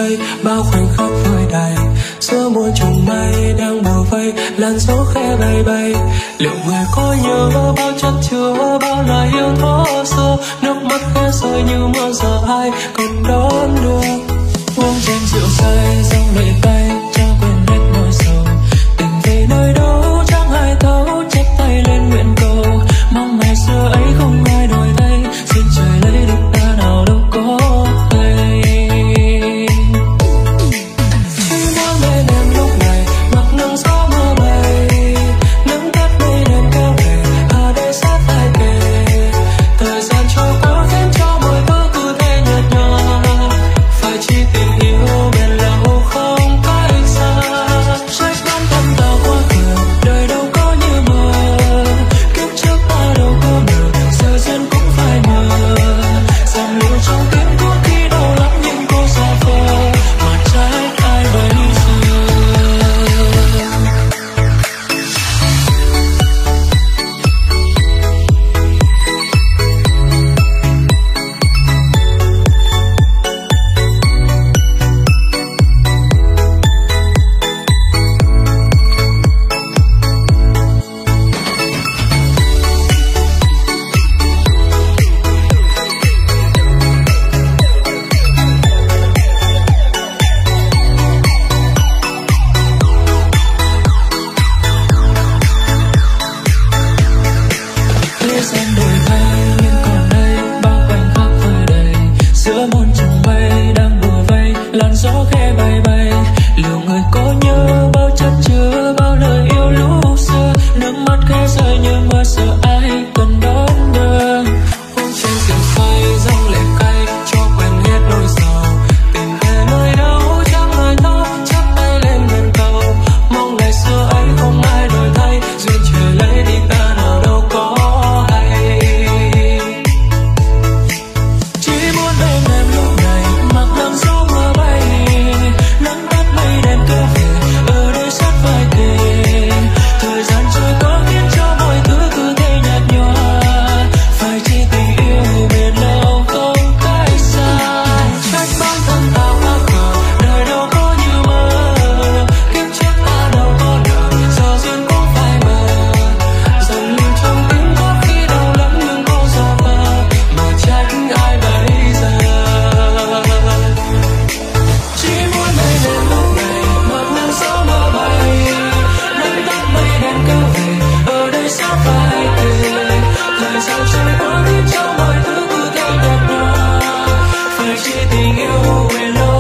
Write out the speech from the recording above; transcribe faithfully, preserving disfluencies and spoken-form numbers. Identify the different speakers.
Speaker 1: vây, bao khoảnh khắc vơi đầy giữa muôn trùng mây đang bủa vây, làn gió khẽ bay bay. Liệu người có nhớ bao chất chứa bao lời yêu thó xưa, nước mắt khẽ rơi như mưa giờ ai còn đón đưa. Uống chén rượu say dòng lệ cay cho quên hết nỗi sầu, tình về nơi đâu chẳng ai thấu, chắp tay lên nguyện cầu mong ngày xưa ấy không ai đổi thay, xin trời lấy được ta nào đâu có hay. Chỉ muốn bên em lúc này mặc nắng gió mưa bay, nắng tắt mây đêm kéo về ở đây sát tai kề. Thời gian trôi qua khiến cho mọi thứ cứ thế nhạt nhòa, phải chi tình yêu bền lâu không cách xa. Trách bản thân ta quá khờ, đời đâu có như mơ, kiếp trước ta đâu có ngờ giờ duyên cũng phải mờ. Dòng lưu trong tim có khi đau lắm nhưng cô xa vời, mà trách ai bây giờ. Thế gian đổi thay nhưng còn đây bao khoảnh khắc vơi đầy giữa muôn trùng mây đang bủa vây, làn gió khẽ bay bay. Liệu người có nhớ bao chất chứa bao lời yêu lúc xưa, nước mắt khẽ rơi như mưa sợ ai cần đón đưa. Uống chén rượu say dòng lệ cay cho quên hết nỗi sầu, tình về nơi đâu chẳng ai thấu, chắp tay lên nguyện cầu mong ngày xưa ấy không ai đổi thay, duyên trời lấy đi ta nào đâu có. Chỉ muốn bên em lúc này mặc nắng gió mưa bay, nắng tắt mây đêm kéo về ở đây sát vai kề. Thời gian trôi qua khiến cho mọi thứ cứ thế nhạt nhòa, phải chi tình yêu bền lâu không cách xa. Trách bản thân ta quá khờ, đời đâu có như mơ, kiếp trước ta đâu có nợ giờ duyên cũng phải mờ. Dòng lưu trong tim có khi đau lắm nhưng cô giả vờ, mà trách ai bây giờ. Chỉ muốn bên em lúc này mặc nắng gió mưa bay, nắng tắt mây đêm kéo về ở đây sát vai kề. Thời gian trôi qua khiến cho mọi thứ cứ thế nhạt nhòa, phải chi tình yêu bền lâu